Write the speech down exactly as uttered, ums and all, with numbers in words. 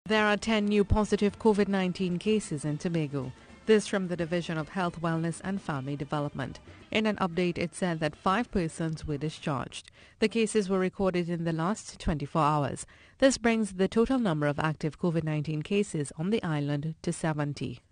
There are ten new positive COVID nineteen cases in Tobago. This from the Division of Health, Wellness and Family Development. In an update, it said that five persons were discharged. The cases were recorded in the last twenty-four hours. This brings the total number of active COVID nineteen cases on the island to seventy.